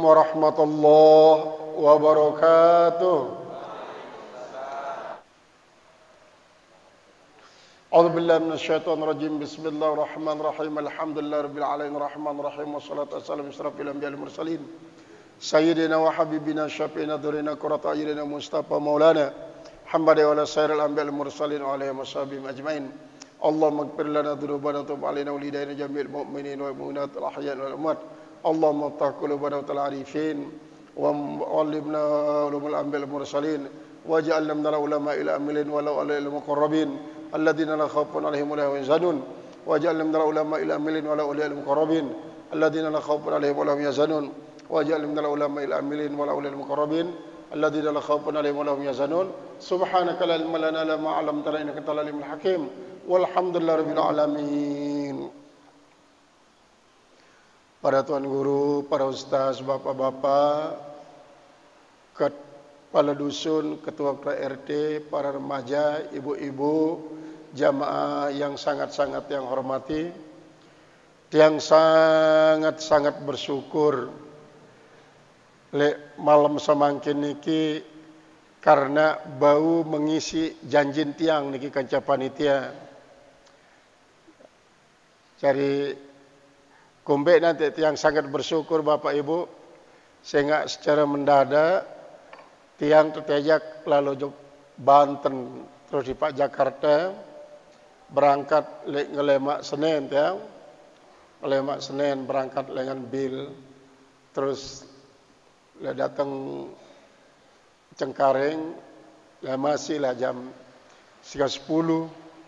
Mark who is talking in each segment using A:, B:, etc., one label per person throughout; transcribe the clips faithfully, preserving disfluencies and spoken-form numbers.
A: warahmatullahi wabarakatuh. A'udzu billahi minasyaitonir rajim. Bismillahirrahmanirrahim. Alhamdulillahirabbil alamin arrahmanir rahim wassalatu wassalamu ala asyrofil anbiya'i wal mursalin. Sayyidina wa habibina syafi'ina dzurina qurrata a'yunina Mustafa Maulana Muhammad wa ala sayyidil anbiya'i wal mursalin wa alihi washabbihi ajmain. Allahumma ighfir lana dzunubana wa tub 'alaina wa lidayna jami'il mu'minin wal mu'minat al-ahya'i wal amwat. Allahumma iftah qulubana wa al-'arifin wa 'allimna ulumul anbiya'i wal mursalin waj'alna minal ulama'il amilin walau alal muqarrabin alladzina la khaufun 'alaihim wa la hum yahzanun waj'alna minal ulama'il amilin walau alal muqarrabin alladzina la khaufun 'alaihim wa la hum yahzanun waj'alna minal ulama'il amilin walau alal muqarrabin alladzina la khaufun 'alaihim wa la hum yahzanun. Subhanaka la ilma lana illa ma 'allamtana innaka antal alimul hakim. Walhamdulillahirabbil alamin. Para tuan guru, para ustaz, bapak-bapak, kepala dusun, ketua R T, para remaja, ibu-ibu, jamaah yang sangat-sangat yang hormati, yang sangat-sangat bersyukur le malam semangkin niki karena bau mengisi janjin tiang niki kanca panitia. Cari kumbe nanti tiang sangat bersyukur Bapak Ibu sehingga secara mendadak tiang tertejak lalu jog Banten terus di Pak Jakarta berangkat le ngelemak Senin tiang ngelemak Senin berangkat dengan bil terus le datang Cengkareng le masih lah jam setengah sepuluh.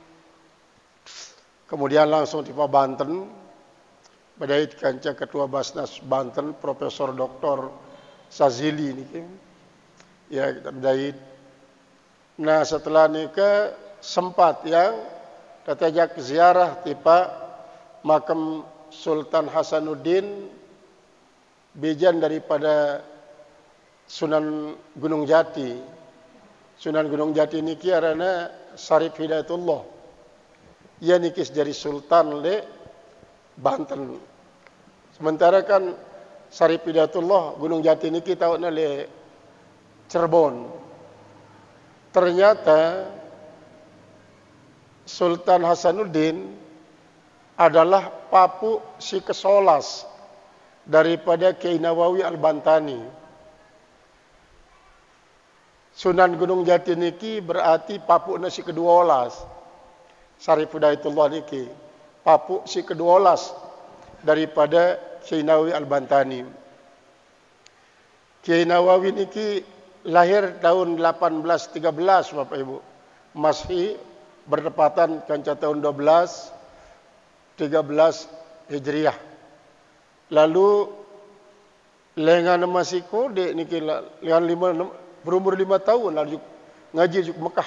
A: Kemudian langsung tiba Banten, badai kanca ketua Basnas Banten, Profesor Doktor Sazili ini, ya kita badai. Nah setelah nikah sempat yang tertajak ziarah tiba makam Sultan Hasanuddin, bijan daripada Sunan Gunung Jati. Sunan Gunung Jati ini kiarana Syarif Hidayatullah. Ia nikis dari Sultan le Banten. Sementara kan Syarif Hidayatullah Gunung Jati ini kita tahu le Cirebon. Ternyata Sultan Hasanuddin adalah papu si kesolas daripada Kiai Nawawi Al-Bantani. Sunan Gunung Jati niki berarti papu nasi kedua olas. Syarif Hidayatullah niki papu si kedua olas daripada Kiai Nawawi Al-Bantani. Kiai Nawawi niki lahir tahun delapan belas tiga belas Bapak Ibu. Masih berdepatan kanca tahun dua belas tiga belas Hijriah. Lalu lengan masih kode niki lengan lima berumur lima tahun lalu ngaji juk Mekah.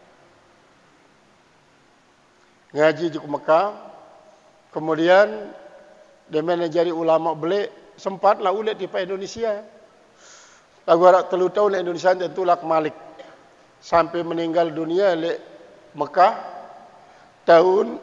A: Ngaji juk Mekah. Kemudian dia menjadi ulama beli sempatlah ulet di Indonesia. Lagu arak telu tahun Indonesia tentu lak Malik sampai meninggal dunia le Mekah tahun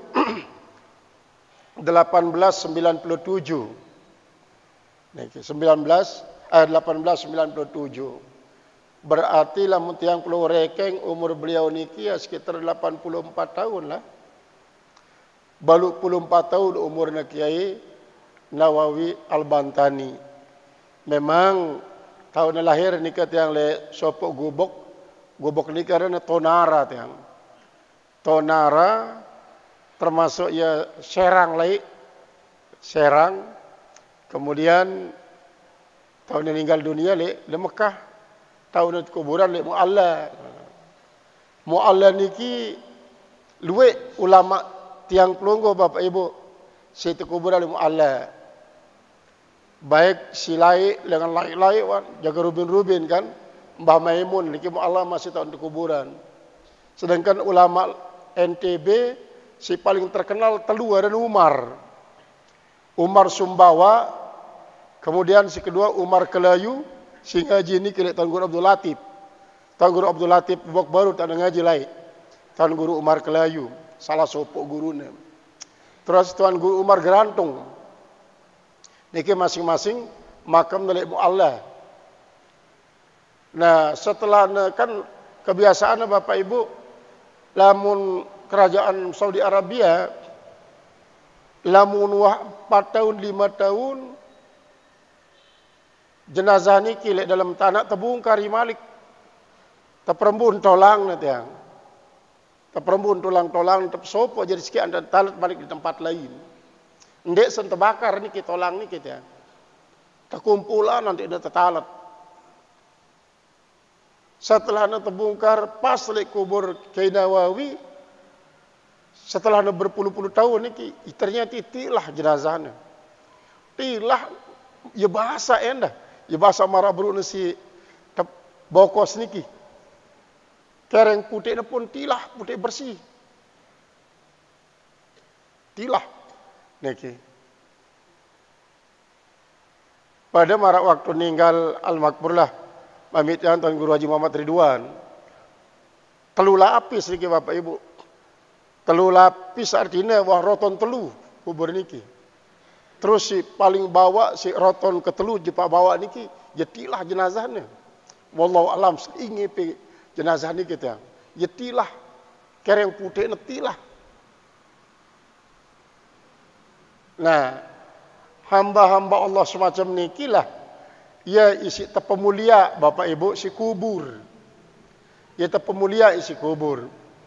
A: delapan belas sembilan puluh tujuh. Niki sembilan belas eh delapan belas sembilan puluh tujuh. Berarti lamun tiang pulau rekeng umur beliau niki ya sekitar delapan puluh empat tahun lah. Balu puluh empat tahun umurnya Kiai Nawawi Al-Bantani. Memang tahun lahir nikah tiang le sopok gubok. Gubok ni karena tonara tiang. Tonara termasuk ya Serang lai. Serang. Kemudian tahun meninggal dunia le le Mekah. Tahun itu kuburan le Mu'alla. Mu'alla niki luwe ulama tiang pelunggu Bapak Ibu. Situ kuburan le Mu'alla. Baik silai dengan lai-lai jaga rubin-rubin kan. Mbah Maimun niki Mu'alla masih tahun di kuburan. Sedangkan ulama N T B si paling terkenal telu dan Umar. Umar Sumbawa. Kemudian si kedua Umar Kelayu. Si ngaji ini kira Tuan Guru Abdul Latif. Tuan Guru Abdul Latif bok baru tak ada ngaji lain. Tuan Guru Umar Kelayu. Salah sopok gurunya. Terus Tuan Guru Umar Gerantung. Niki masing-masing makam dari mu'alla. Nah, setelah kan kebiasaan Bapak Ibu, lamun kerajaan Saudi Arabia, lamun wah empat tahun, lima tahun, jenazah ni kilek dalam tanah tebungkari malik. Teperembun tolang nanti yang. Teperembun tolang-tolang, tepsopo jadi sekian dan talat balik di tempat lain. Ndek sen terbakar ni kita tolang ni kita. Terkumpulan nanti ada tertalat. Setelah na terbongkar pas lek kubur Kiai Nawawi, setelah na berpuluh-puluh tahun ni ternyata tilah jenazahnya. Tilah ya bahasa endah, ya bahasa marah bro si bokos niki. Kereng putih pun tilah putih bersih. Tilah niki. Pada marak waktu ninggal al-makburlah Mamit yang Tuan Guru Haji Muhammad Ridwan. Telu lapis niki Bapak Ibu. Telu lapis artinya wah roton telu kubur niki. Terus si paling bawah si roton ketelu jepak bawa niki jetilah jenazahnya. Wallahu alam seingi pe jenazah niki teh. Jetilah kereng putih netilah. Nah, hamba-hamba Allah semacam niki lah ia isi tepemulia Bapak Ibu si kubur. Ia tepemulia isi kubur.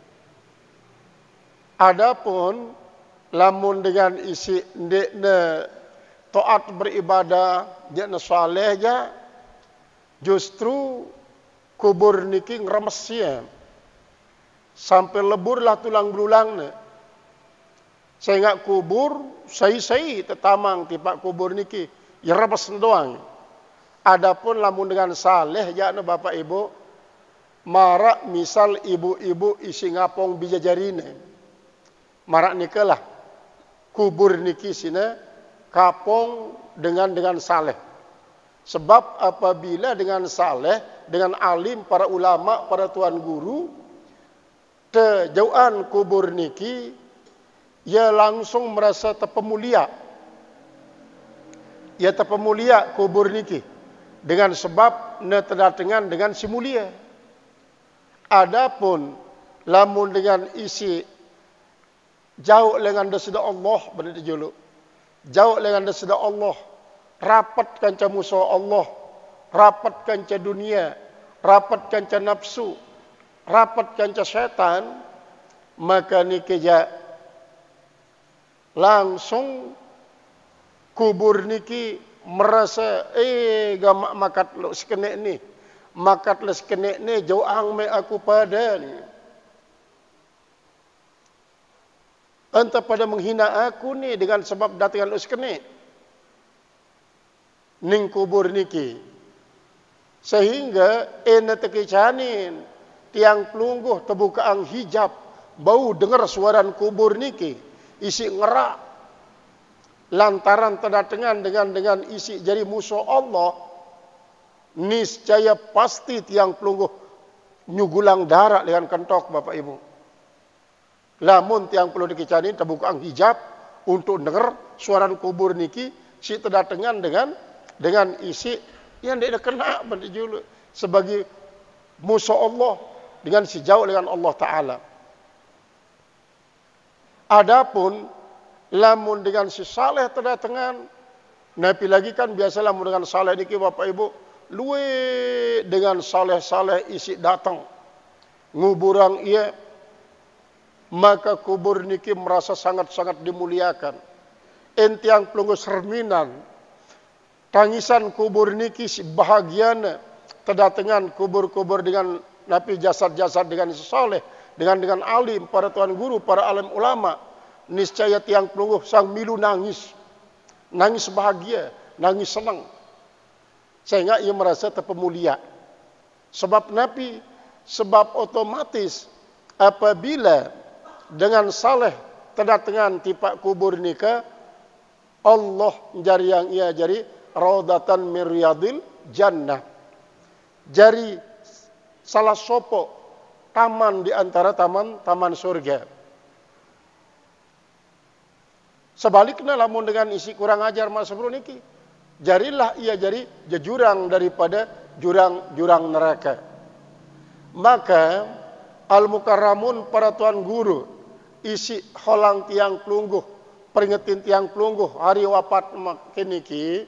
A: Adapun lamun dengan isi ndekne taat beribadah, ndekne saleh ja, justru kubur niki ngremesnya. Sampai leburlah tulang belulangnya. Sehingga kubur sai-sai tetamang tipak kubur niki ya remes doang. Adapun lamun dengan saleh jakna Bapak Ibu, marak misal ibu-ibu isi ngapong bijajarine. Marak nikelah kubur niki sini kapong dengan dengan saleh. Sebab apabila dengan saleh, dengan alim para ulama, para tuan guru, kejauhan kubur niki, ia langsung merasa terpemulia. Ia terpemulia kubur niki. Dengan sebab neterdatengan dengan si mulia. Adapun lamun dengan isi jauh dengan desida Allah benda julu. Jauh dengan desida Allah, rapat kanca musuh Allah, rapat kanca dunia, rapat kanca nafsu, rapat kanca syaitan, maka niki ja langsung kubur niki merasa eh gamak makat lo sekenek ni, makat lo sekenek ni jauh ang me aku pada ni. Entah pada menghina aku ni dengan sebab datangan lo sekenek. Ning kubur niki. Sehingga ena tekicanin tiang pelungguh terbuka ang hijab, bau dengar suaran kubur niki, isi ngerak. Lantaran terdatangan dengan dengan isi jari musuh Allah, niscaya pasti tiang pelungguh nyugulang darah dengan kentok Bapak Ibu. Lamun tiang pelungguh dikicani terbuka ang hijab untuk dengar suara kubur niki, si terdatangan dengan dengan isi yang dia kena berdijulu sebagai musuh Allah dengan si jauh dengan Allah Taala. Adapun lamun dengan si saleh terdatangan, napi lagi kan biasa lamun dengan saleh niki Bapak Ibu, luwe dengan saleh-saleh isi datang nguburang ia, maka kubur niki merasa sangat-sangat dimuliakan. Entiang pelunggu serminan, tangisan kubur niki si bahagiana terdatangan kubur-kubur dengan napi jasad-jasad dengan si saleh, dengan dengan alim, para tuan guru, para alim ulama. Niscaya tiang pelungguh sang milu nangis. Nangis bahagia, nangis senang. Sehingga ia merasa terpemulia. Sebab Nabi, sebab otomatis apabila dengan saleh terdatangan tipak kubur nikah, Allah jari yang ia jari raudatan min riyadil jannah. Jari salah sopo taman di antara taman-taman surga. Sebaliknya lamun dengan isi kurang ajar mas bro niki, jarilah ia jadi jurang daripada jurang-jurang neraka. Maka al-mukarramun para tuan guru isi holang tiang pelungguh, peringetin tiang pelungguh hari wafat makin niki,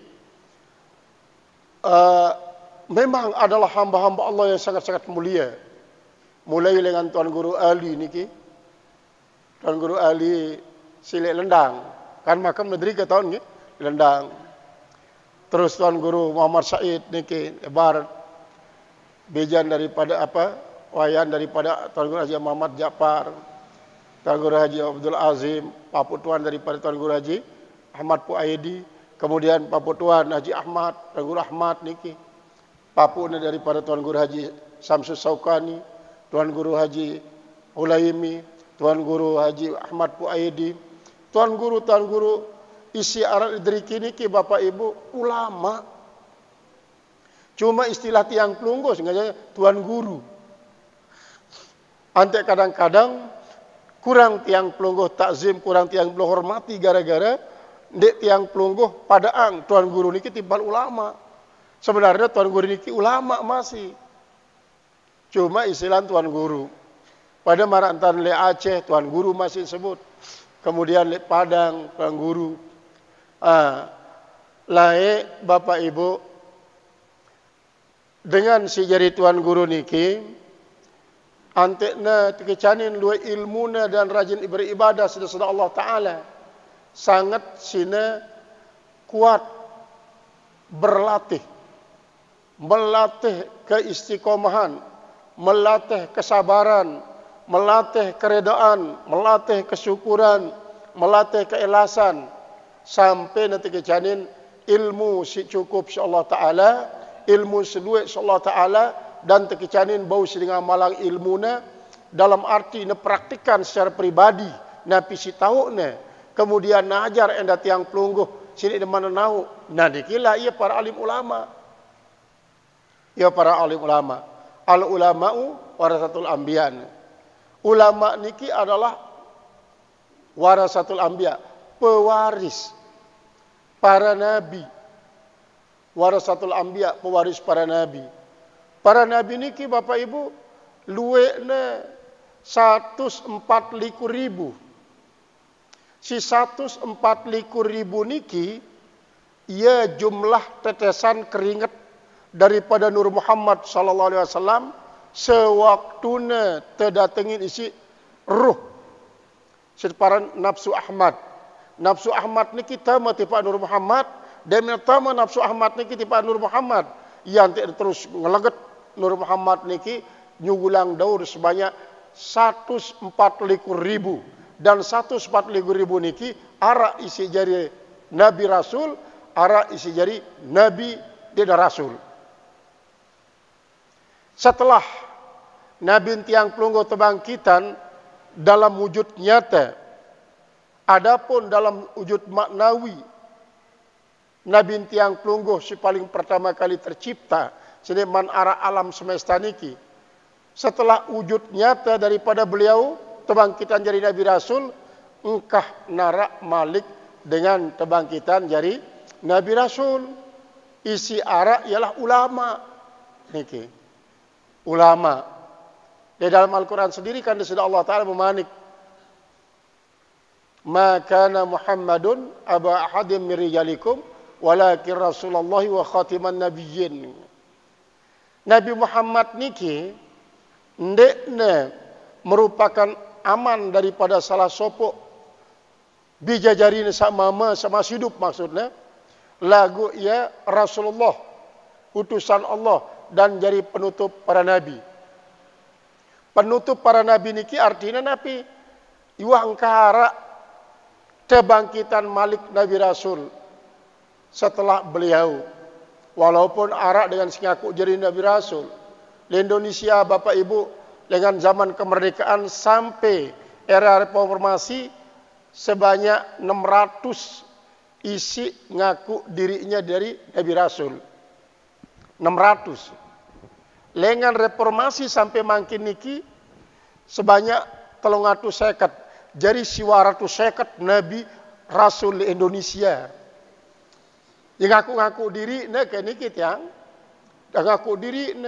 A: uh, memang adalah hamba-hamba Allah yang sangat-sangat mulia. Mulai dengan tuan guru Ali niki, tuan guru Ali Silik Lendang, kan makam negeri ke tahun ni Lendang. Terus tuan guru Muhammad Said niki lebar bejan daripada apa? Wayan daripada tuan guru Haji Muhammad Ja'far, tuan guru Haji Abdul Azim, papu tuan daripada tuan guru Haji Ahmad Puaidi, kemudian papu tuan Haji Ahmad, tuan guru Ahmad niki, papu daripada tuan guru Haji Samsus Saukani, tuan guru Haji Ulaimi, tuan guru Haji Ahmad Puaidi, tuan guru tuan guru isi arat idriki niki Bapak Ibu ulama. Cuma istilah tiang pelungguh sengaja tuan guru. Ante kadang-kadang kurang tiang pelungguh takzim, kurang tiang pelungguh hormati gara-gara ndek tiang pelungguh padaang tuan guru niki timbal ulama. Sebenarnya tuan guru niki ulama masih. Cuma istilah tuan guru. Pada marantan le Aceh tuan guru masih sebut. Kemudian le Padang tuan guru. Ah, lae Bapak Ibu dengan si jari tuan guru niki antekna kecanin luai ilmuna dan rajin beribadah sedasa Allah Ta'ala. Sangat sina kuat berlatih. Melatih keistiqomahan. Melatih kesabaran. Melatih keredaan. Melatih kesyukuran. Melatih keikhlasan. Sampai nanti kecanin ilmu si cukup si Allah Ta'ala. Ilmu seluit si Allah Ta'ala. Dan terkecanin bau sedang malang ilmuna dalam arti na praktikan secara pribadi na pisi tahu na kemudian na ajar enda tiang pelungguh sini di mana nau nah dikila ia para alim ulama ia para alim ulama al ulama'u warasatul anbiya. Ulama niki adalah warasatul anbiya, pewaris para nabi. Warasatul anbiya, pewaris para nabi. Para nabi niki Bapak Ibu luwekna seratus empat likur ribu. Si seratus empat likur ribu niki ia jumlah tetesan keringat daripada Nur Muhammad sallallahu alaihi wasallam sewaktuna terdatengin isi ruh separan nafsu Ahmad. Nafsu Ahmad niki tama tipa Nur Muhammad dan tama nafsu Ahmad niki tipa Nur Muhammad yang terus ngeleget Nur Muhammad niki nyugulang daur sebanyak seratus empat likur ribu. Dan seratus empat likur ribu niki arak isi jari Nabi Rasul, arak isi jari Nabi tidak Rasul. Setelah Nabi tiang pelungguh tebangkitan dalam wujud nyata, adapun dalam wujud maknawi, Nabi tiang pelungguh si paling pertama kali tercipta, seniman arah alam semesta niki. Setelah wujud nyata daripada beliau, tebangkitan jari Nabi Rasul, engkah narak malik dengan tebangkitan jari Nabi Rasul. Isi arak ialah ulama. Niki. Ulama. Di dalam Al-Quran sendiri kan sudah Allah Ta'ala memanik. Ma kana Muhammadun aba ahadim min rijalikum walakin Rasulullah wa khatiman nabiyyin. Nabi Muhammad niki ndekne merupakan aman daripada salah sopok bijajari sama mama sama hidup maksudnya. Lagu ia Rasulullah utusan Allah dan jadi penutup para nabi. Penutup para nabi niki artinya nabi iwang kahara kebangkitan malik Nabi Rasul setelah beliau. Walaupun arak dengan singaku jadi Nabi Rasul. Di Indonesia Bapak Ibu dengan zaman kemerdekaan sampai era reformasi sebanyak enam ratus isi ngaku dirinya dari Nabi Rasul. enam ratus. Dengan reformasi sampai makin niki sebanyak telung atus seket. Jadi siwa ratus seket Nabi Rasul di Indonesia. Yang ngaku-ngaku diri ne ke niki tiang. Dah ngaku diri ne.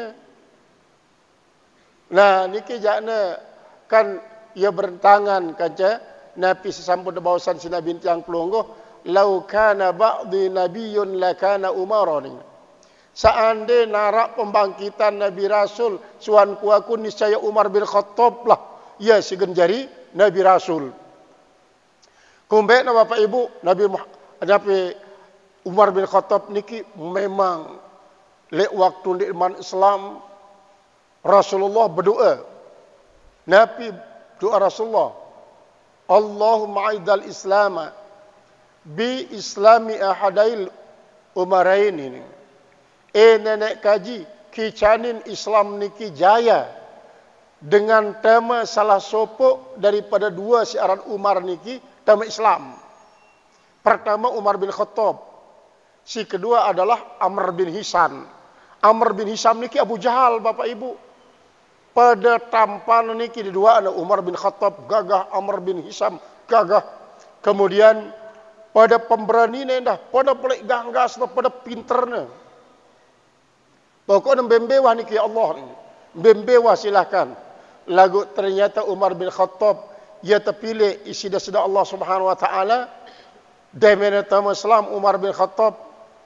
A: Nah niki jakne kan ia bertangan kaca Nabi sesampun bawasan si Nabi tiang pelungguh lau kana ba'di nabiyyun lakana Umar ni. Seandainya narak pembangkitan Nabi Rasul suan kuaku niscaya Umar bin Khattab lah. Ya si genjari Nabi Rasul. Kumbek na Bapak Ibu Nabi Nabi Umar bin Khattab niki memang lek waktu di iman Islam Rasulullah berdoa. Nabi doa Rasulullah. Allahumma aidal Islam bi islami ahadail umarain ini. Eh nenek kaji kicanin Islam niki jaya dengan tema salah sopok daripada dua siaran Umar niki tema Islam. Pertama Umar bin Khattab. Si kedua adalah Amr bin Hisam. Amr bin Hisam niki Abu Jahal Bapak Ibu. Pada tampan niki di dua ada Umar bin Khattab gagah, Amr bin Hisam gagah. Kemudian pada pemberanian dah, pada pelik ganggas, pada pinternya. Pokoknya bembewah niki ya Allah. Bembewah silahkan. Lagu ternyata Umar bin Khattab ia terpilih isi dasar Allah Subhanahu wa taala. Demene tamu Islam Umar bin Khattab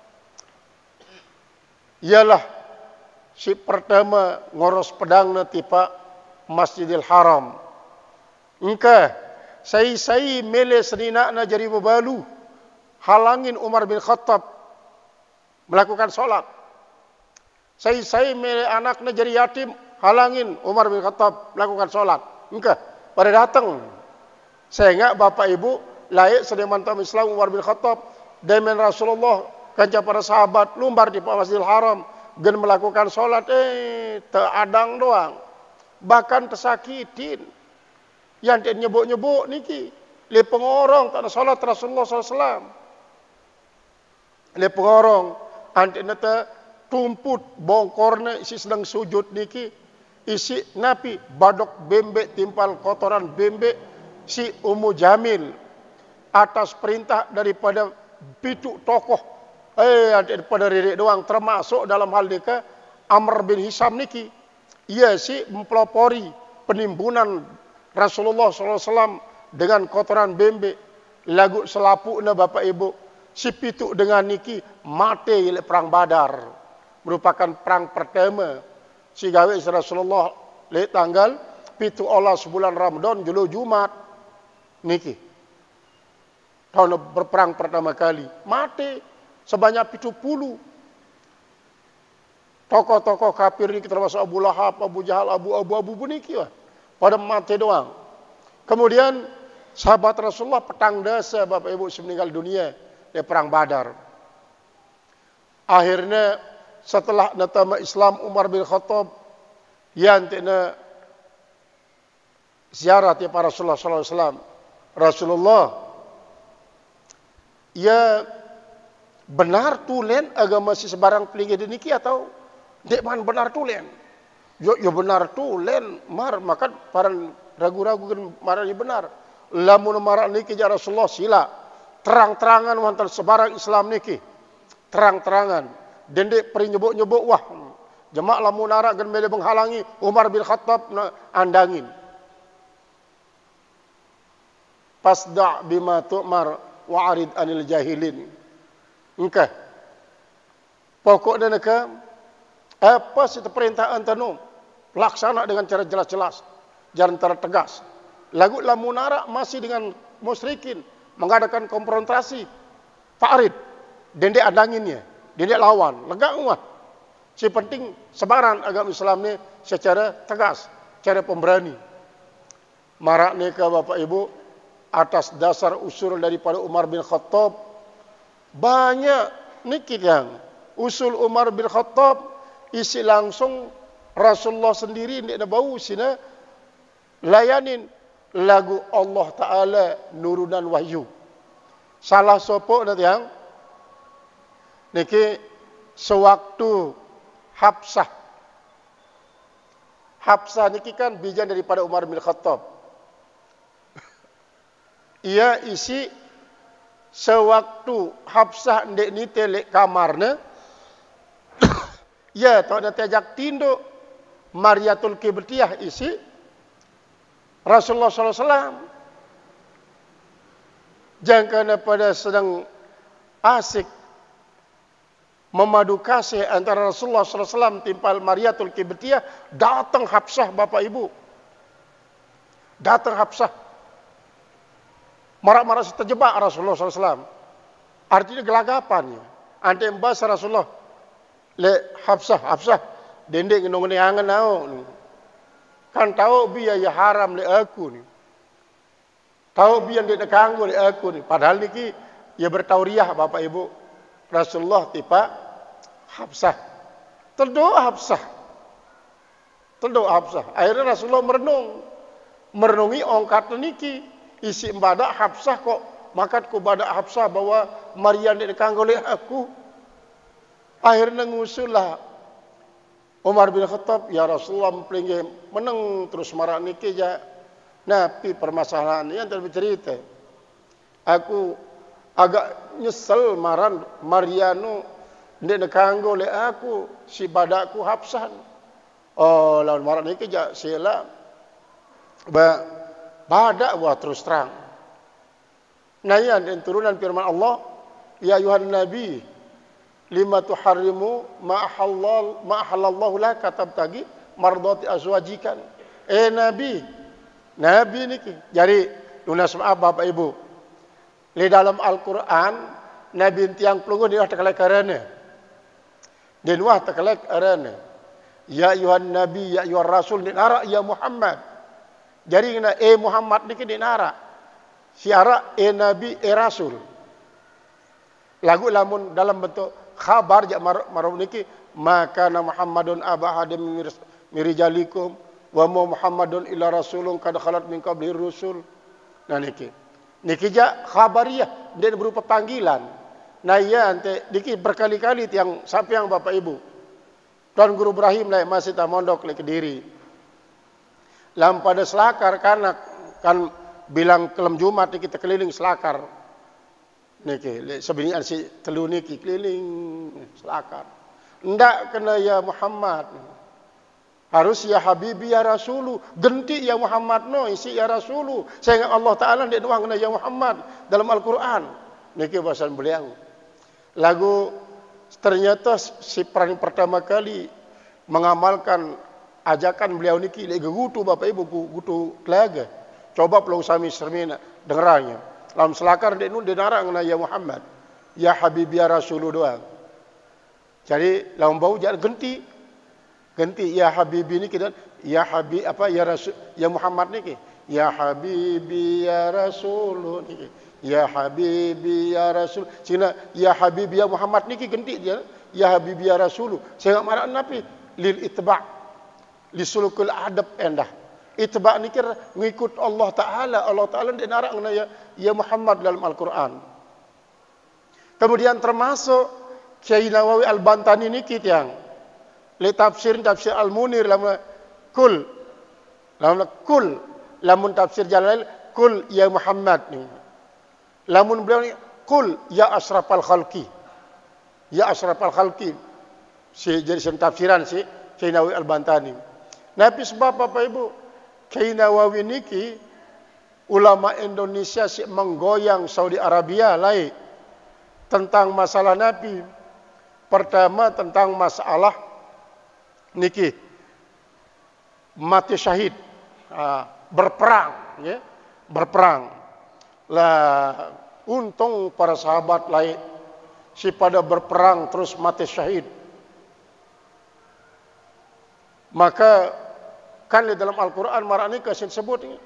A: ialah si pertama ngoros pedang na tipa Masjidil Haram. Engka sai-sai mele senina na jari bebalu halangin Umar bin Khattab melakukan solat. Sai-sai mele anak na jari yatim halangin Umar bin Khattab melakukan solat. Engka pada datang. Sehingga Bapak Ibu layak sediman tamu Islam Umar bin Khattab demen Rasulullah kanca para sahabat lumbar di Masjidil Haram gen melakukan solat eh teadang doang bahkan tersakitin yang dia nyebuk-nyebuk niki le pengorong tak ada solat Rasulullah sallallahu alaihi wasallam le pengorong ante nete tumput bongkorna isi sedang sujud niki isi napi badok bembek timpal kotoran bembek si Ummu Jamil atas perintah daripada pitu tokoh eh daripada ririk doang termasuk dalam hal deka Amr bin Hisam niki ia si mempelopori penimbunan Rasulullah sallallahu alaihi wasallam dengan kotoran bembek lagu selapukna Bapak Ibu si pitu dengan niki mati le perang Badar merupakan perang pertama si gawe Rasulullah le tanggal pitu olah sebulan Ramadan julu Jumat niki tahun berperang pertama kali mati sebanyak tujuh puluh tokoh-tokoh kafir ini termasuk Abu Lahab, Abu Jahal, Abu Abu Abu buniki lah. Pada mati doang. Kemudian sahabat Rasulullah petang dasa Bapak Ibu meninggal dunia di perang Badar. Akhirnya setelah natama Islam Umar bin Khattab yang tina ziarah ya para Rasulullah sallallahu alaihi wasallam. Rasulullah ia benar tulen agama si sebarang pelingi diniki atau dek man benar tulen yo yo benar tulen mar maka para ragu-ragu kan marah ni benar lamun marah niki ya Rasulullah sila terang-terangan wonten sebarang Islam niki terang-terangan dendek peri nyebuk-nyebuk wah jemaah lamun arak gen mele menghalangi Umar bin Khattab na andangin pasda bima tu'mar wa arid anil jahilin. Engkau pokoknya neka apa sih perintah antanu laksana dengan cara jelas-jelas jangan cara tegas lagu lamunara masih dengan musyrikin mengadakan konfrontasi ta'rid dendek adanginnya dendek lawan lega umat si penting sebaran agama Islam ni secara tegas cara pemberani marak neka Bapak Ibu atas dasar usul daripada Umar bin Khattab banyak niki yang usul Umar bin Khattab isi langsung Rasulullah sendiri ndak bau sina layanin lagu Allah Taala nurunan wahyu. Salah sopok nanti yang niki sewaktu Hafsah. Hafsah niki kan bijan daripada Umar bin Khattab. Ia isi sewaktu Hafsah ndek ni telek kamarnya, ya tahu ada tajak tinduk Mariatul Kibtiyah isi Rasulullah sallallahu alaihi wasallam. Jangan pada sedang asik memadu kasih antara Rasulullah sallallahu alaihi wasallam timpal Mariatul Kibtiyah, datang Hafsah Bapak Ibu. Datang Hafsah. Marah-marah terjebak Rasulullah sallallahu alaihi wasallam. Artinya gelagapannya. Ante bahasa Rasulullah. Le Hafsah, Hafsah. Dendek ngenong angan nau. Kan tahu biaya haram le aku ni. Tahu biar dia kanggu le aku ni. Padahal niki ia bertauriah Bapak Ibu. Rasulullah tipa Hafsah. Terdoa Hafsah. Terdoa Hafsah. Akhirnya Rasulullah merenung. Merenungi ongkat niki. Isi badak Hafsah kok. Makatku badak Hafsah bahwa Maryam dia kanggu le aku. Akhirnya ngusullah Umar bin Khattab, ya Rasulullah mempelinggi menang terus marah niki ja. Nabi permasalahan ini yang bercerita. Aku agak nyesel maran Mariano ndek nekanggo le aku si badakku Hafsah. Oh lawan marah niki ja sila ba badak buat terus terang. Nah ya dan turunan firman Allah, ya ayuhan nabi lima tuharrimu ma halal ma halallahu la katab tagi mardati azwajikan. Eh nabi, nabi niki. Jadi lunas maaf Bapak Ibu. Di dalam Al-Qur'an nabi tiang pelungun dia tekalek karena. Dia wah tekalek karena. Ya ayuhan nabi, ya ayuhan rasul dinara ya Muhammad. Jadi kena eh Muhammad niki dinara. Siara eh nabi eh rasul. Lagu lamun dalam bentuk khabar jak maruf niki maka na Muhammadun aba hadim mirijalikum wa Muhammadun illa rasulun kad khalat min qablihi rusul. Nah niki niki jak khabariyah dia berupa panggilan. Nah ya ante niki berkali-kali tiang sampai yang Bapak Ibu Tuan Guru Ibrahim naik masih tak mondok le Kediri lam pada selakar karena kan bilang kelem Jumat kita keliling selakar. Niki sebenarnya si telu niki keliling selakar. Ndak kena ya Muhammad. Harus ya Habibi ya Rasulu. Genti ya Muhammad no isi ya Rasulu. Sehingga Allah Taala ndak doang kena ya Muhammad dalam Al-Qur'an. Niki bahasa beliau. Lagu ternyata si peran pertama kali mengamalkan ajakan beliau niki le gutu Bapak Ibu gutu telaga. Coba pelau sami sermina dengarnya. Dalam selakar dia nun denarang na ya Muhammad, ya Habib ya Rasul doang. Jadi lawan bau jangan genti, genti ya Habib ini kita, ya Habib apa ya Rasul, ya Muhammad ni ya Habib ya Rasul ni, ya Habib ya Rasul. Sina ya Habib ya Muhammad ni genti dia, ya Habib ya Rasul. Saya marah nabi lil itba' li sulukul adab endah. Itba' ni kira mengikut Allah Ta'ala. Allah Ta'ala dia narang ya, ya Muhammad dalam Al-Quran. Kemudian termasuk Kiai Nawawi Al-Bantani ni kita yang le tafsir tafsir Al-Munir lama kul lama kul lamun tafsir Jalal kul ya Muhammad ni. Lamun beliau ni kul ya asrafal khalqi. Ya asrafal khalqi. Si jadi tafsiran si Kiai Nawawi Al-Bantani. Nabi sebab Bapak Ibu Kiai Nawawi niki ulama Indonesia si menggoyang Saudi Arabia lai tentang masalah Nabi. Pertama tentang masalah niki mati syahid, ha, berperang, ya, berperang. Lah untung para sahabat lai si pada berperang terus mati syahid. Maka kan di dalam Al-Quran marah ni kasih sebut ini.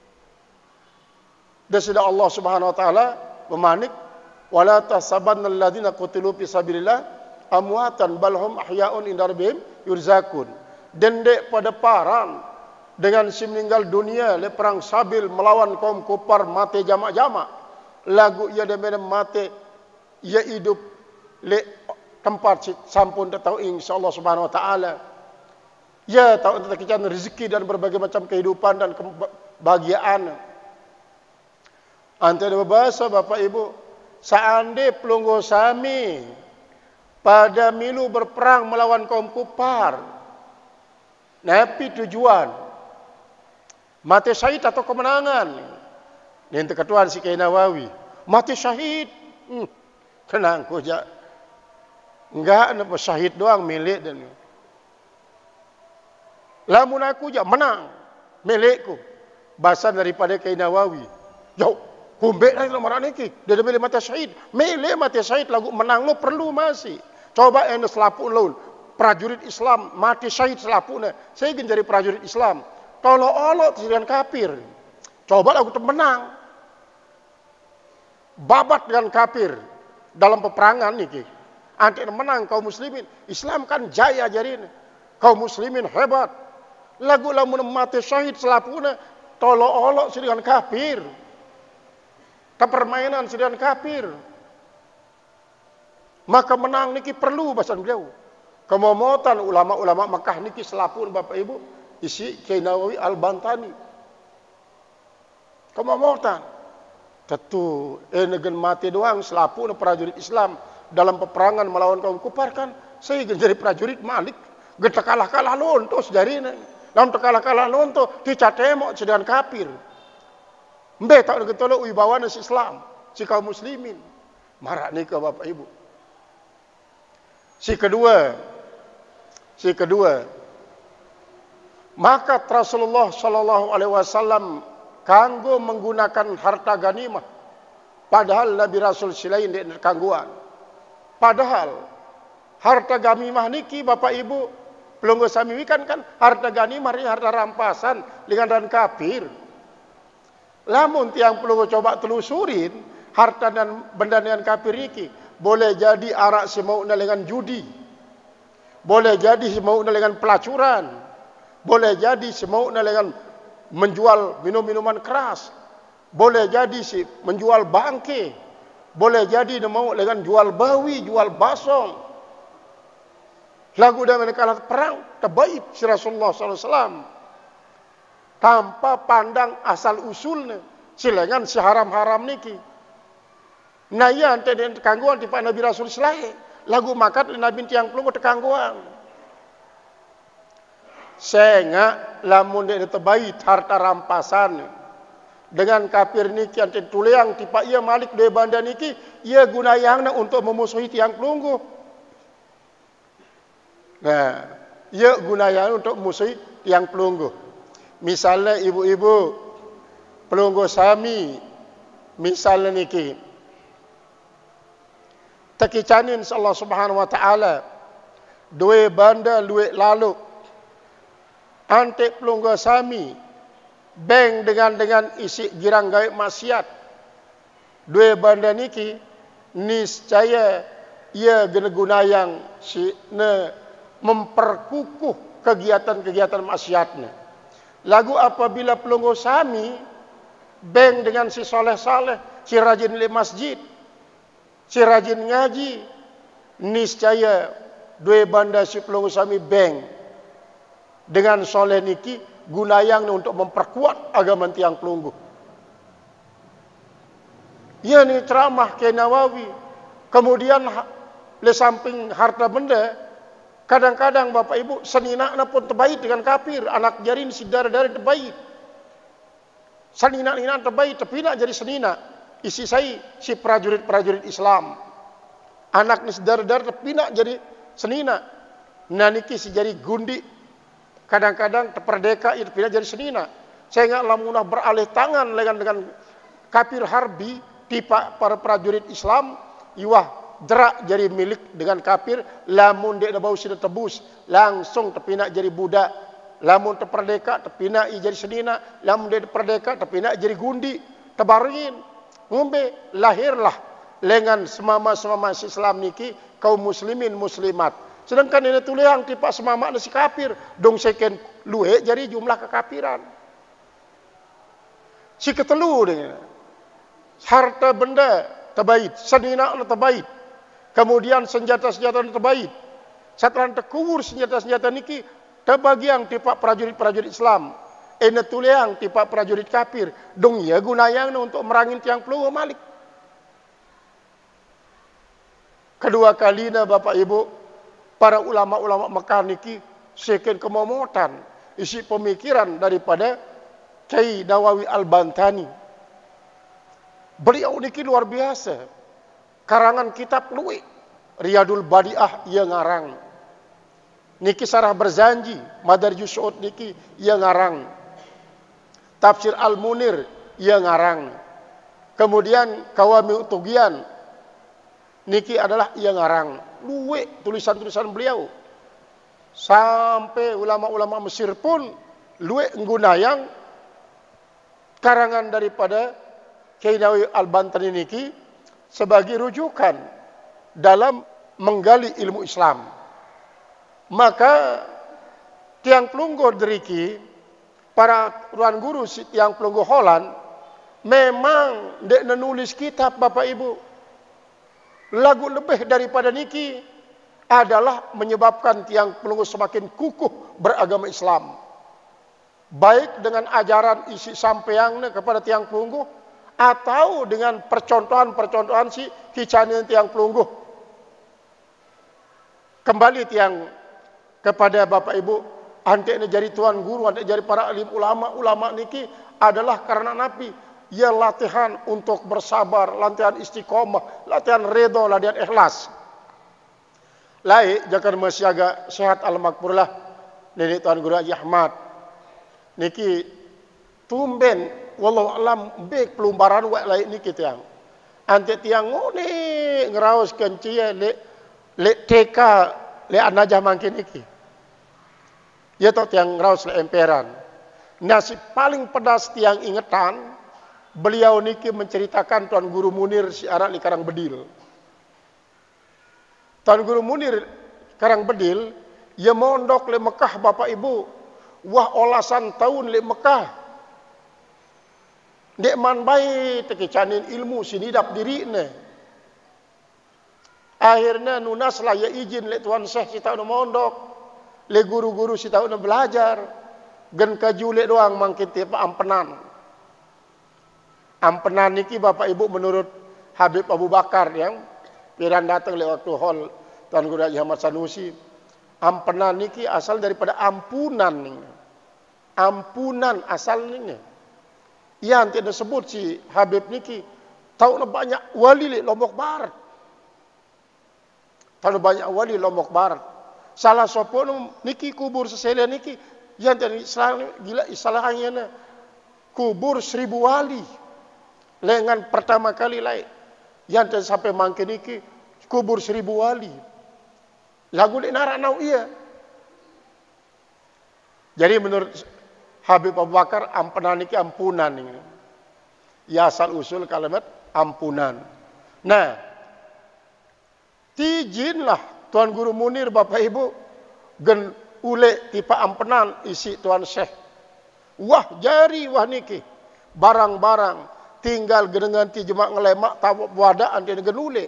A: Dan sudah Allah Subhanahu Wa Taala memanik, wala tahsabanna alladziina qutilu fi sabilillah amwatan bal hum ahyaun inda rabbihim yurzakun. Dendek pada parang dengan si meninggal dunia le perang sabil melawan kaum kufar mati jamak-jamak. Lagu ia demen mati ia hidup le tempat sampun tahu insyaallah Subhanahu Wa Taala. Ya, tahu tentang kekian rezeki dan berbagai macam kehidupan dan kebahagiaan. Antara bahasa Bapak Ibu, seandainya pelunggu sami pada milu berperang melawan kaum kufar, napi tujuan mati syahid atau kemenangan. Ini ketuaan si Kiai Nawawi, mati syahid. Hmm, tenang kuja. Enggak, napa syahid doang milik dan lamun aku ja menang milikku. Bahasan daripada Kiai Nawawi. Jauh, kumbek lagi nomor niki. Dia dah milih mati syahid. Milik mati syahid lagu menang lo perlu masih. Coba yang selapu lo prajurit Islam mati syahid selapu na. Saya ingin jadi prajurit Islam. Kalau olok dengan kafir. Coba lagu menang. Babat dengan kafir dalam peperangan niki. Anti menang kaum muslimin. Islam kan jaya jadi ini. Kaum muslimin hebat. Lagu lamun mati syahid selapuna tolok olok sedang kafir. Permainan sedang kafir. Maka menang niki perlu bahasan beliau. Kemomotan ulama-ulama Mekah niki selapun Bapak Ibu isi Kiai Nawawi Al-Bantani. Kemomotan. Tentu eh negen mati doang selapun prajurit Islam dalam peperangan melawan kaum kufar kan saya jadi prajurit Malik. Geta kalah-kalah lontos jari ini. Lawan kalah-kalah lontos dicatemok sedang kafir. Mbe tak ketolo wibawa si Islam, si kaum muslimin. Marak ni ke Bapak Ibu. Si kedua, si kedua, maka Rasulullah Shallallahu Alaihi Wasallam kanggo menggunakan harta ganimah. Padahal Nabi Rasul silain di kangguan. Padahal harta ganimah niki Bapak Ibu pelunggu sami kan kan harta ganimah ini harta rampasan dengan dan kafir. Lamun tiang pelunggu coba telusurin harta dan benda dengan kafir niki boleh jadi arak semaunya dengan judi. Boleh jadi semaunya dengan pelacuran. Boleh jadi semaunya dengan menjual minum-minuman keras. Boleh jadi si menjual bangke. Boleh jadi mau dengan jual bawi, jual basong. Lagu dan mereka perang terbaik si Rasulullah sallallahu alaihi wasallam tanpa pandang asal usulnya silengan si haram-haram niki. Nah iya ante den kangguan di Pak Nabi Rasul selae lagu makat Nabi tiang pelunggu tekangguan. Senga lamun de terbaik harta rampasan dengan kafir niki ante tuliang tipa ia Malik de banda niki ia gunayangna untuk memusuhi tiang pelunggu. Nah, ia gunanya untuk musuh yang pelunggu. Misalnya ibu-ibu pelunggu sami, misalnya niki, takicanin Allah Subhanahu Wa Taala, dua banda dua lalu, ante pelunggu sami, beng dengan dengan isi girang gaib maksiat, dua banda niki, niscaya ia guna guna yang si ne memperkukuh kegiatan-kegiatan maksiatnya. Lagu apabila pelunggu sami beng dengan si soleh-soleh, si rajin di masjid, si rajin ngaji, niscaya dua banda si pelunggu sami beng dengan soleh niki gunayang untuk memperkuat agama tiang pelunggu. Ya ni ceramah Kiai Nawawi. Kemudian le samping harta benda kadang-kadang Bapak Ibu seninakna pun terbaik dengan kafir. Anak jarin si darah-darah terbaik. Seninak-ninak terbaik tapi nak jadi seninak. Isi saya si prajurit-prajurit Islam. Anak ni si darah-darah tapi nak jadi seninak. Nah niki si jadi gundi. Kadang-kadang terperdeka itu tidak jadi seninak. Saya ingat lamunah beralih tangan dengan dengan kafir harbi tipa para prajurit Islam. Iwah jerak jadi milik dengan kafir, lamun dia dah bau sudah tebus, langsung terpinak jadi budak. Lamun terperdeka, terpinak jadi senina. Lamun dia terperdeka, terpinak jadi gundi, terbaringin. Ngombe, lahirlah lengan semama-semama Islam niki kaum muslimin muslimat. Sedangkan ini tuliang tipa semama nasi kafir, dong seken luhe jadi jumlah kekafiran. Si ketelu dengan harta benda terbaik, senina terbaik. Kemudian senjata-senjata terbaik. Setelah terkubur senjata-senjata niki terbagian tipa prajurit-prajurit Islam. Ene tuliang tipa prajurit kafir. Dong ya gunayang untuk merangin tiang pelunggu Malik. kedua kalinya Bapak Ibu, para ulama-ulama Mekah niki sekian kemomotan isi pemikiran daripada Kyai Nawawi Al-Bantani. Beliau niki luar biasa. Karangan kitab luwe Riyadul Badiah ia ngarang. Niki sarah berjanji Madarijus Su'ud niki ia ngarang. Tafsir Al-Munir ia ngarang. Kemudian Qawami Tughyan niki adalah ia ngarang. Luwe tulisan-tulisan beliau. Sampai ulama-ulama Mesir pun luwe nggunayang karangan daripada Kyai Nawawi Al-Bantani niki sebagai rujukan dalam menggali ilmu Islam. Maka tiang pelunggur deriki, para ruan guru si tiang pelunggur Holland, memang dek menulis kitab Bapak Ibu. Lagu lebih daripada niki adalah menyebabkan tiang pelunggur semakin kukuh beragama Islam. Baik dengan ajaran isi sampeyangnya kepada tiang pelunggur, atau dengan percontohan-percontohan si hicanian tiang pelungguh. Kembali tiang kepada Bapak Ibu, antek jadi tuan guru, antek jadi para alim ulama, ulama niki adalah karena Nabi. Ia latihan untuk bersabar, latihan istiqomah, latihan redha, latihan ikhlas. Lain jangan masih agak sehat al-makmurlah nenek tuan guru Haji Ahmad. Niki tumben wallahu alam bek pelumbaran wak lain ni kita yang ante tiang ngone ngeraus kencia le le teka le anajah mangkin iki ya to tiang ngeraus le emperan. Nasi paling pedas tiang ingetan beliau niki menceritakan Tuan Guru Munir si arak li Karang Bedil. Tuan Guru Munir Karang Bedil ya mondok le Mekah Bapak Ibu, wah olasan tahun le Mekah. Dek man baik tekecanin ilmu sinidap diri ne. Akhirnya nunas lah ya izin le tuan syekh si tahu mondok, le guru-guru si tahu belajar, gen kaju le doang mangkin tiap ampenan. Ampenan niki Bapak Ibu menurut Habib Abu Bakar yang piran datang le waktu hall Tuan Guru Haji Ahmad Sanusi. Ampenan niki asal daripada ampunan nih. Ampunan asal nih. Yang tidak sebut si Habib niki tahu banyak wali le Lombok Barat. Tahu banyak wali Lombok Barat. Salah sopon niki kubur sesele niki yang tadi Islam gila istilahnya na kubur seribu wali. Lengan pertama kali lain. Yang tadi sampai mangke niki kubur seribu wali. Lagu le naranau iya. Jadi menurut Habib Abu Bakar ampunan niki ampunan ini. Ya asal usul kalimat ampunan. Nah, tijinlah Tuan Guru Munir Bapak Ibu gen ule tipe ampunan isi Tuan Syekh. Wah jari wah niki barang-barang tinggal dengan ti jemak ngelemak tawak wadaan dia gen ule.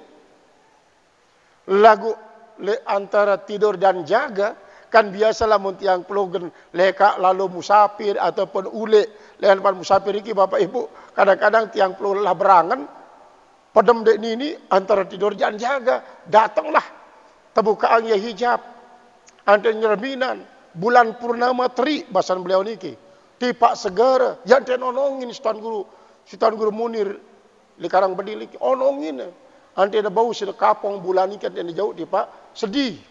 A: Lagu le antara tidur dan jaga kan biasalah mun tiang pelogen leka lalu musafir ataupun ule lehan musafir iki Bapak Ibu kadang-kadang tiang pelog lah berangan pedem dek nini antara tidur dan jaga datanglah terbukaan ya hijab antara nyerminan bulan purnama teri bahasan beliau niki tipak segera yang tenonongin si Tuan Guru si Tuan Guru Munir di Karang Bedil iki onongin antara bau sida kapong bulan iki kan jauh tipak sedih.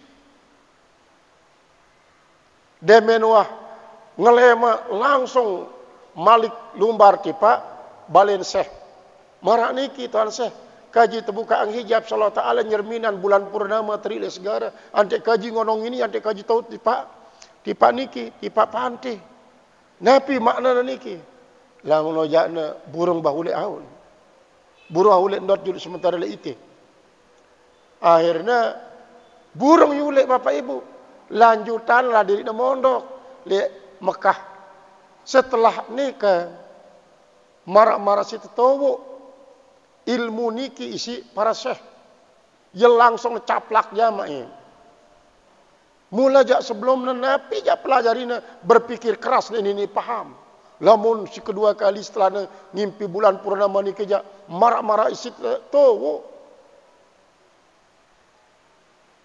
A: Demenwah ngelema langsung malik lumbar tipa balen syekh. Marak niki Tuan Syekh kaji terbuka ang hijab sallallahu taala nyerminan bulan purnama teri segara ante kaji ngonong ini ante kaji tahu tipa tipa niki tipa pantai. Napi makna niki lang nojakna burung bahule aun. Burung bahule ndot jul sementara le ite. Akhirnya burung yule Bapak Ibu lanjutanlah diri mondok le Mekah. Setelah nikah marak-marak si tetowo ilmu niki isi para syekh yang langsung caplak jamaah. Mula jak sebelum Nabi jak pelajarina berpikir keras dan ini paham. Lamun si kedua kali setelah ngimpi bulan purnama niki jak marak-marak isi tetowo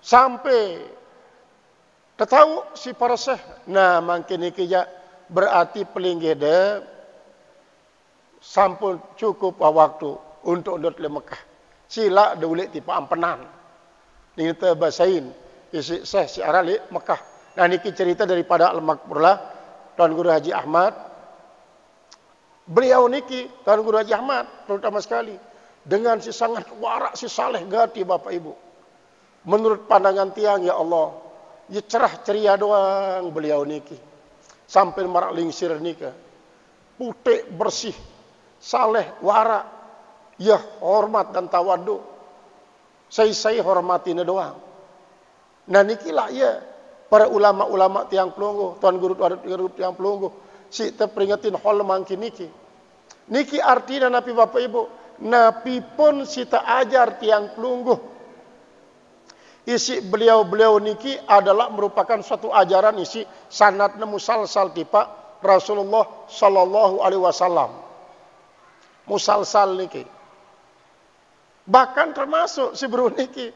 A: Sampai tahu si para syekh, nah makin iki ya berarti pelinggih de sampun cukup waktu untuk dot le Mekah. Sila de ulik tipe ampenan. Ni kita basain isi syekh si arali Mekah. Nah niki cerita daripada Al-Makburlah Tuan Guru Haji Ahmad. Beliau niki Tuan Guru Haji Ahmad terutama sekali dengan si sangat warak si saleh gati Bapak Ibu. Menurut pandangan tiang ya Allah, ya cerah ceria doang beliau niki. Sampai marak lingsir nika. Putih bersih, saleh warak, ya hormat dan tawadu. Saya-saya hormatin doang. Nah nikilah ya para ulama-ulama tiang pelungguh, Tuan Guru Tuan Guru tiang pelungguh, si teperingatin hol mangki niki. Niki artinya napi Bapak Ibu, napi pun si tak ajar tiang pelungguh. Isi beliau-beliau niki adalah merupakan suatu ajaran isi sanadna musalsal tipa Rasulullah sallallahu alaihi wasallam. Musalsal niki. Bahkan termasuk si bro niki.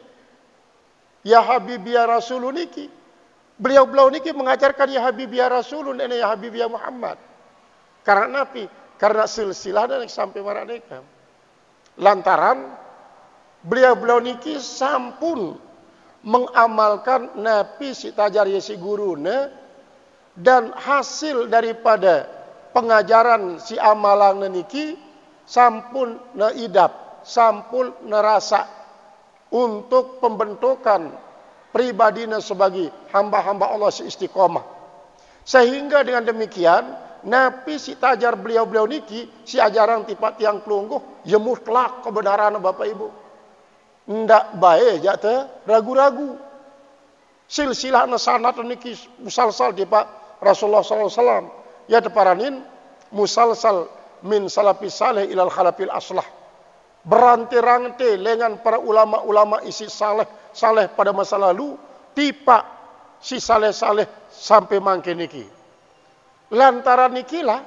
A: Ya Habibi ya Rasulun niki. Beliau-beliau niki mengajarkan ya Habibi ya Rasulun ini ya Habibi ya Muhammad. Karena napi, karena silsilah dan sampai maraneka. Lantaran beliau-beliau niki sampun mengamalkan napi si tajar ya si gurune dan hasil daripada pengajaran si amalan niki sampun na idap, sampun nerasa untuk pembentukan pribadinya sebagai hamba-hamba Allah si istiqomah. Sehingga dengan demikian napi si tajar beliau-beliau niki si ajaran tipat tiang pelungguh ya mutlak kebenaran Bapak Ibu. Ndak baik jatuh ragu-ragu. Silsilah nasanat niki musalsal di Pak Rasulullah sallallahu alaihi wasallam. Ya teparanin musalsal min salafi saleh ilal khalafil aslah. Beranti-ranti dengan para ulama-ulama isi saleh saleh pada masa lalu tipa si saleh-saleh sampai mangke niki. Lantaran nikilah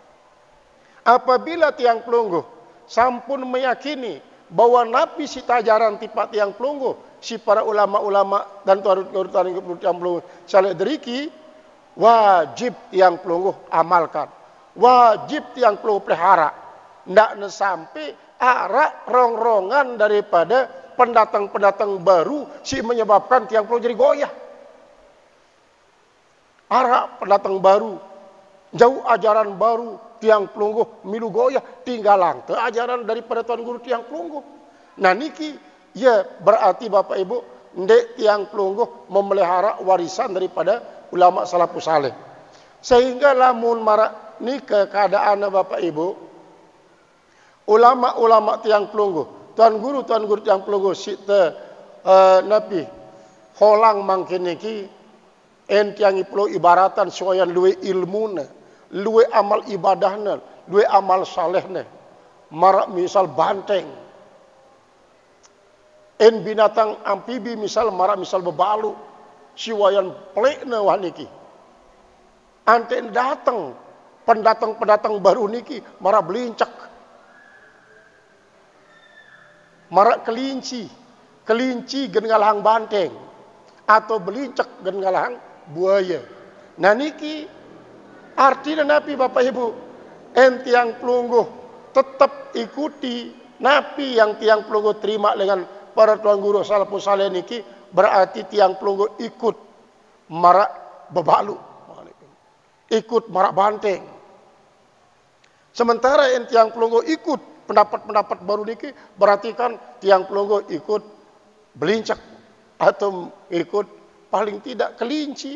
A: apabila tiang pelungguh sampun meyakini bahwa nabi si tajaran tipat yang pelungguh si para ulama-ulama dan tuan-tuan yang pelungguh saleh deriki wajib yang pelungguh amalkan, wajib yang pelungguh pelihara. Ndak sampai arak rongrongan daripada pendatang-pendatang baru si menyebabkan tiang pelungguh jadi goyah. Arak pendatang baru, jauh ajaran baru, tiang pelungguh milu goyah tinggalang te ajaran daripada Tuan Guru tiang pelungguh. Nah niki ya berarti Bapak Ibu ndek tiang pelungguh memelihara warisan daripada ulama salafus saleh. Sehingga lamun marak ni ke keadaan Bapak Ibu ulama-ulama tiang pelungguh, Tuan Guru Tuan Guru tiang pelungguh sita uh, napi holang mangkin niki en tiang iplo ibaratan soyan luwe ilmuna, luwe amal ibadahna, luwe amal salehna. Marak misal banteng. En binatang amfibi misal marak misal bebalu. Siwayan plekna wah niki. Ante datang pendatang-pendatang baru niki marak belincak. Marak kelinci. Kelinci gen ngalahang banteng. Atau belincak gen ngalahang buaya. Nah niki artinya napi Bapak Ibu en tiang pelungguh tetap ikuti napi yang tiang pelungguh terima dengan para Tuan Guru salafus saleh niki berarti tiang pelungguh ikut marak bebalu, ikut marak banteng. Sementara en tiang pelungguh ikut pendapat-pendapat baru niki berarti kan tiang pelungguh ikut belincak atau ikut paling tidak kelinci.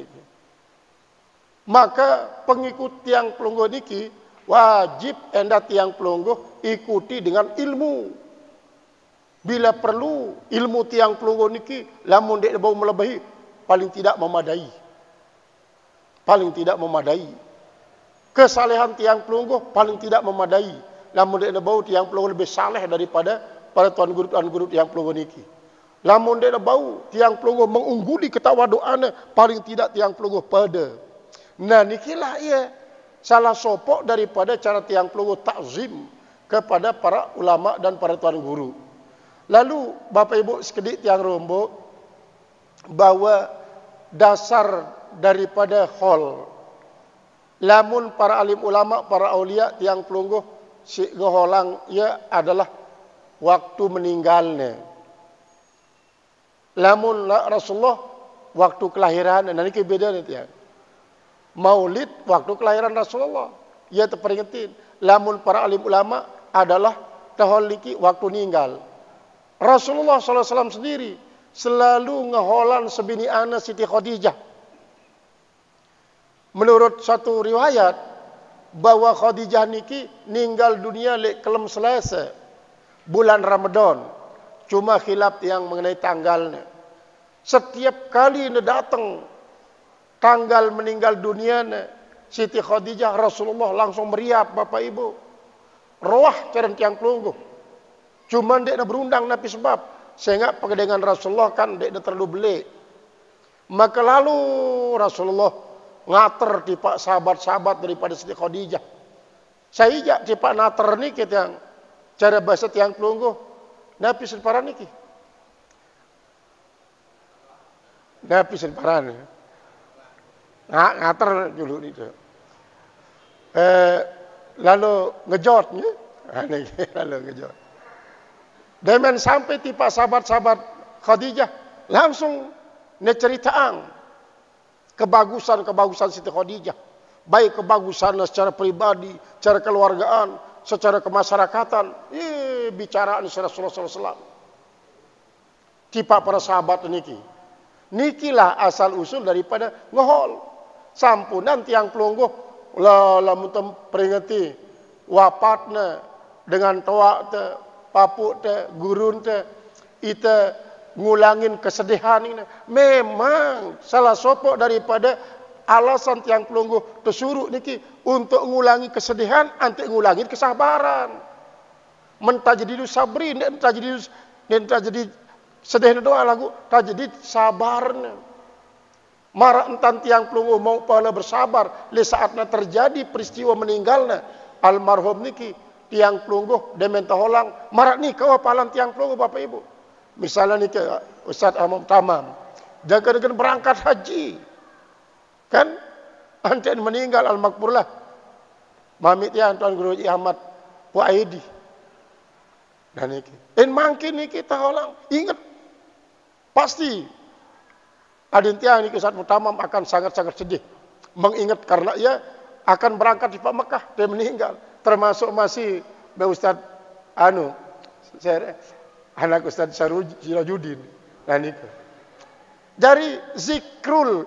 A: Maka pengikut tiang pelungguh niki wajib enda tiang pelungguh ikuti dengan ilmu. Bila perlu ilmu tiang pelungguh niki lamun dek bau melebihi paling tidak memadai. Paling tidak memadai. Kesalehan tiang pelungguh paling tidak memadai. Lamun dek bau tiang pelungguh lebih saleh daripada para tuan guru tuan guru tiang pelungguh niki. Lamun dek bau tiang pelungguh mengungguli ketawaduannya paling tidak tiang pelungguh pada. Nah nikilah ia salah sopok daripada cara tiang pelungguh takzim kepada para ulama dan para tuan guru. Lalu Bapak Ibu sekedik tiang rombok, bahwa dasar daripada hol, lamun para alim ulama, para aulia tiang pelungguh si geholang ia adalah waktu meninggalnya. Lamun Rasulullah waktu kelahiran, dan ini beda nanti ya. Maulid waktu kelahiran Rasulullah, ia terperingatin. Lamun para alim ulama adalah taholiki waktu meninggal. Rasulullah sallallahu alaihi wasallam sendiri selalu ngeholan sebini ana Siti Khadijah. Menurut satu riwayat bahwa Khadijah niki ninggal dunia lek kelem Selasa bulan Ramadan. Cuma khilaf yang mengenai tanggalnya. Setiap kali dia datang tanggal meninggal dunia Siti Khadijah, Rasulullah langsung meriap Bapak Ibu. Roh cara tiang pelungguh. Cuma dia nak berundang Nabi sebab sehingga dengan Rasulullah kan dia terlalu belik. Maka lalu Rasulullah ngater tipe sahabat-sahabat daripada Siti Khadijah. Saya ijak tipe nater ni kita yang cara bahasa tiang pelungguh. Nabi separan niki. Nabi separan. Nah, ngater dulu itu. Eh, lalu ngejotnya, lalu ngejot. Dan sampai tiba sahabat-sahabat Khadijah langsung ngeceritaan kebagusan-kebagusan Siti Khadijah. Baik kebagusannya secara pribadi, secara keluargaan, secara kemasyarakatan. Eh, bicaraan Rasulullah sallallahu alaihi wasallam. Tiba para sahabat niki. Nikilah asal usul daripada ngehol. Sampunan tiang pelungguh lamun peringati wafatnya dengan toak te, papuk te, gurun te, ita ngulangin kesedihan ini. Memang salah sopok daripada alasan tiang pelungguh tersuruh niki untuk ngulangi kesedihan, anti ngulangin kesabaran. Mentah jadi sabri, mentah jadi mentah jadi sedih doa lagu, tak jadi sabarnya. Marah entan tiang pelungguh mau pada bersabar le saatnya terjadi peristiwa meninggalnya almarhum niki tiang pelungguh demen taholang marah ni kau apalan tiang pelungguh Bapak Ibu. Misalnya niki Ustaz Ahmad Tamam jaga dengan berangkat haji kan anten meninggal al-makburlah mami tiang Tuan Guru Ahmad Puaidi dan niki en mangkin niki taholang ingat pasti Adin tiang ini Ustaz Mutamam akan sangat-sangat sedih. Mengingat karena ia akan berangkat di Pak Mekah. Dia meninggal. Termasuk masih Ustaz Anu. Saya, anak Ustaz Sirajudin. Nah ini. Dari zikrul.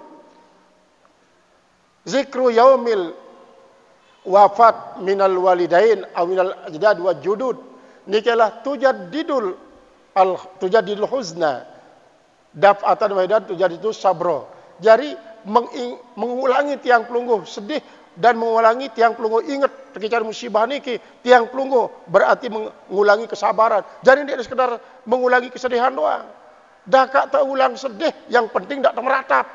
A: Zikru yaumil wafat minal walidain. Atau minal ajdad wa judud. Nikalah tujadidul. Al, tujadidul huzna. Daf'atan waidan terjadi itu sabro. Jadi meng mengulangi tiang pelungguh sedih dan mengulangi tiang pelungguh ingat ketika musibah niki tiang pelungguh berarti mengulangi kesabaran. Jadi tidak sekedar mengulangi kesedihan doang. Dah kak tak ulang sedih, yang penting tak meratap.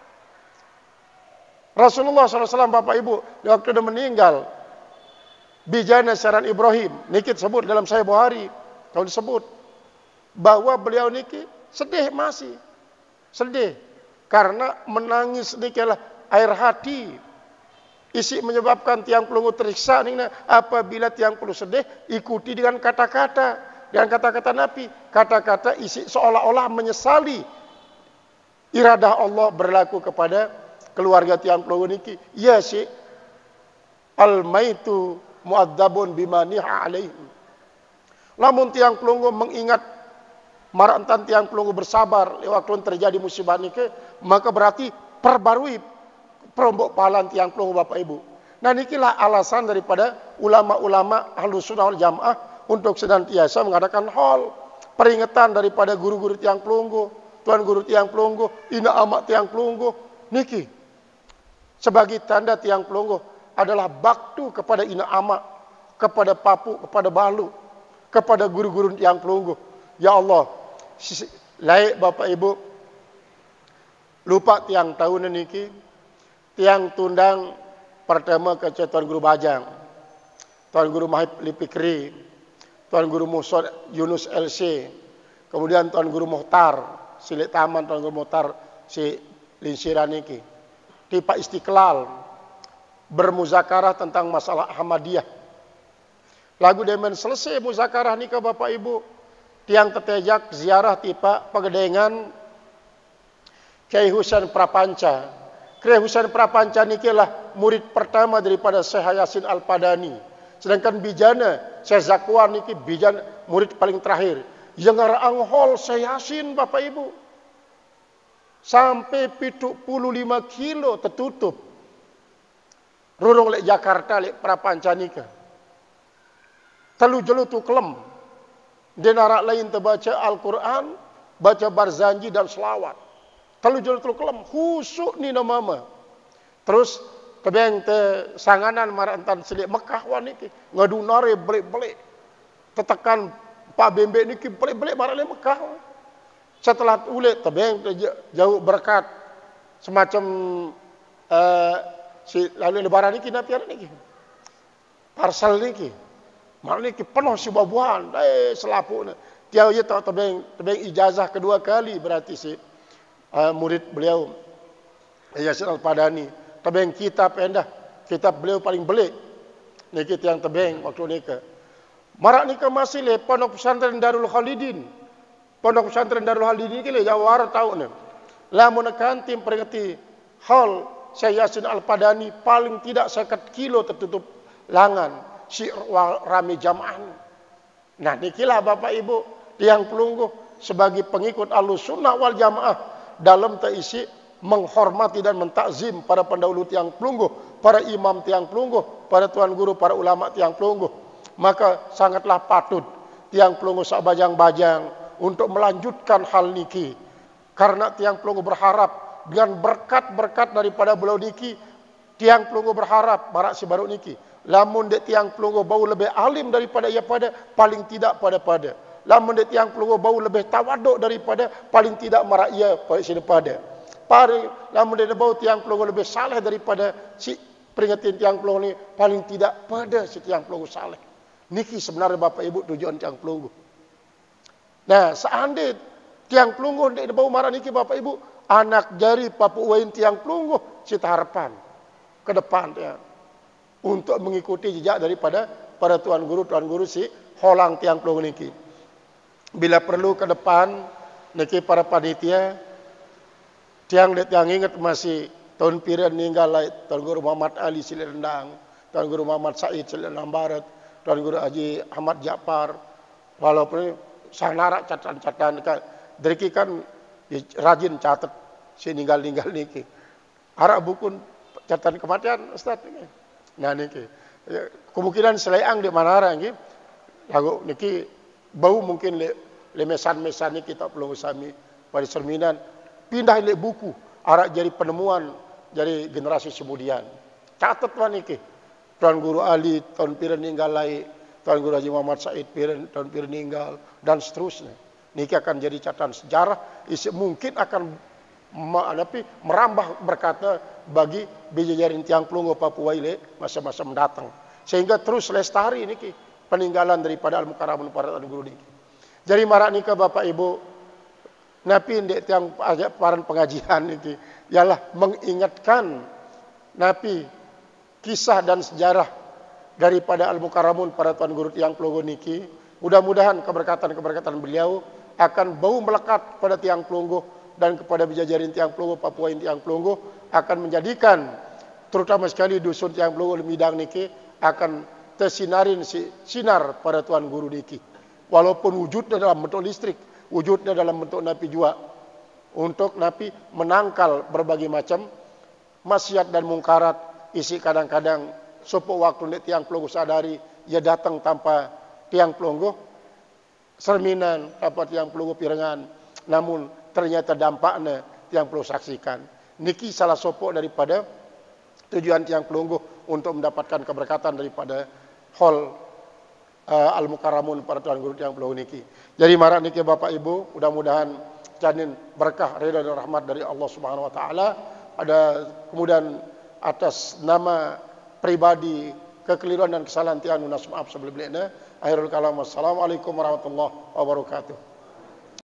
A: Rasulullah sallallahu alaihi wasallam Bapak Ibu waktu dia meninggal bijana syaran Ibrahim niki disebut dalam Sahih Bukhari kalau disebut bahwa beliau niki sedih masih, sedih karena menangis sedikitlah air hati. Isi menyebabkan tiang pelungguh teriksa ini apabila tiang pelungguh sedih ikuti dengan kata-kata, dengan kata-kata Nabi, kata-kata isi seolah-olah menyesali iradah Allah berlaku kepada keluarga tiang pelungguh niki. Ya Syekh, al-maitu mu'adzabun bima niha alaihim. Lamun tiang pelungguh mengingat marah entan tiang pelungguh bersabar waktu terjadi musibah ini ke, maka berarti perbarui perombok pahalan tiang pelungguh Bapak Ibu. Nah inilah alasan daripada ulama-ulama Ahlus Sunnah wal Jamaah untuk senantiasa mengadakan hol peringatan daripada guru-guru tiang pelungguh, tuan guru tiang pelungguh, ina amak tiang pelungguh. Niki sebagai tanda tiang pelungguh adalah baktu kepada ina amak, kepada papu, kepada balu, kepada guru-guru tiang pelungguh. Ya Allah, laik Bapak Ibu lupa tiang tahun niki tiang tundang pertama ke Tuan Guru Bajang, Tuan Guru Mahib Lipikri, Tuan Guru Musod Yunus L C, kemudian Tuan Guru Muhtar, silik taman Tuan Guru Muhtar si linsiran niki. Di Pak Istiqlal bermuzakarah tentang masalah Ahmadiyah. Lagu demen selesai muzakarah nika Bapak Ibu, tiang tetejak ziarah tipa Pegedengan Kyai Husain Prapanca. Kyai Husain Prapanca niki lah murid pertama daripada Syekh Yasin Al-Padani. Sedangkan bijana Syekh Zakwan niki bijana murid paling terakhir. Yang anghol Syekh Yasin Bapak Ibu. Sampai tujuh puluh lima kilo tertutup. Rurung lek Jakarta lek Prapanca nika. Telu jelu tu kelem. Di narak lain terbaca Al-Quran, baca barzanji dan selawat. Telu jelu tu kelem. Khusuk ni nama mama. Terus kebeng te sanganan marantan selik Mekah wan niki. Ngadu nare belik-belik. Tetekan Pak Bembe niki belik-belik marale Mekah. Setelah ulet tebeng jauh berkat semacam uh, si lalu lebaran niki napian niki. Parsel niki. Mal niki penuh si buah-buahan, eh selapukna. Tiau ye tak tebeng tebeng ijazah kedua kali berarti si uh, murid beliau Yasin Al-Padani. Tebeng kitab endah, kitab beliau paling belik. Niki tiang tebeng waktu nika. Marak nika masih le pondok pesantren Darul Khalidin. Pondok pesantren Darul Khalidin ini Jawa tahu ni. Lamun kantim peringati hal Syekh Yasin Al-Padani paling tidak sekat kilo tertutup langan si rami jamaah. Nah nikilah Bapak Ibu tiang pelungguh sebagai pengikut Ahlussunnah wal Jamaah dalam terisi menghormati dan mentakzim para pendahulu tiang pelungguh, para imam tiang pelungguh, para tuan guru, para ulama tiang pelungguh. Maka sangatlah patut tiang pelungguh sak bajang-bajang untuk melanjutkan hal niki. Karena tiang pelungguh berharap dengan berkat-berkat daripada beliau niki, tiang pelungguh berharap marak si baru niki. Lamun dek tiang pelungguh bau lebih alim daripada ia pada, paling tidak pada-pada. Lamun dek tiang pelungguh bau lebih tawaduk daripada, paling tidak marak ia pada si pada. Paling lamun dek bau tiang pelungguh lebih saleh daripada si peringatin tiang pelungguh ni, paling tidak pada si tiang pelungguh saleh. Niki sebenarnya Bapak Ibu tujuan tiang pelungguh. Nah, seandainya tiang pelungguh di bawah marah niki Bapak Ibu, anak jari papuain tiang pelungguh, cita harapan ke depan ya, untuk mengikuti jejak daripada para tuan guru tuan guru si holang tiang pelungguh niki. Bila perlu ke depan niki para panitia, tiang tiang ingat masih tahun piran ninggal lai tuan guru Muhammad Ali Sili Rendang, tuan guru Muhammad Said Sili Rendang Barat, tuan guru Haji Ahmad Ja'far, walaupun sangarak catatan-catatan kan deriki kan rajin catat si ninggal-ninggal niki. Harap buku catatan kematian Ustaz niki. Nah niki. Kemungkinan seleang di Manara niki. Lagu niki bau mungkin le, le mesan-mesan niki tak perlu sami pada serminan pindah le buku harap jadi penemuan jadi generasi kemudian. Catat wan niki. Tuan Guru Ali tahun piran ninggal lai, Tuan Guru Haji Muhammad Said piran tahun piran ninggal dan seterusnya. Niki akan jadi catatan sejarah, isi mungkin akan menghadapi merambah berkata bagi bijajarin tiang pelungguh Papua ile masa-masa mendatang. Sehingga terus lestari niki peninggalan daripada Al-Mukarramun para Tuan Guru niki. Jadi marak nika Bapak Ibu, napi ndek tiang paran pengajian niki ialah mengingatkan napi kisah dan sejarah daripada Al-Mukarramun para Tuan Guru tiang pelungguh niki. Mudah-mudahan keberkatan-keberkatan beliau akan bau melekat pada tiang pelungguh dan kepada bijajarin tiang pelungguh Papua tiang pelungguh, akan menjadikan terutama sekali dusun tiang pelungguh Lemidang niki akan tersinarin si sinar pada Tuan Guru niki. Walaupun wujudnya dalam bentuk listrik, wujudnya dalam bentuk napi jua, untuk napi menangkal berbagai macam maksiat dan mungkarat. Isi kadang-kadang sopo waktu nek tiang pelungguh sadari ia datang tanpa tiang pelungguh serminan, tanpa tiang pelungguh pirengan, namun ternyata dampaknya tiang pelungguh saksikan. Niki salah sopo daripada tujuan tiang pelungguh untuk mendapatkan keberkatan daripada hall uh, Al-Mukarramun para Tuan Guru tiang pelungguh niki. Jadi marak niki Bapak Ibu, mudah-mudahan janin berkah ridha dan rahmat dari Allah Subhanahu wa taala. Ada kemudian atas nama pribadi kekeliruan dan kesalahan tiang lunas maaf sebelum-belumnya. Akhirul kalam, wassalamualaikum warahmatullahi wabarakatuh.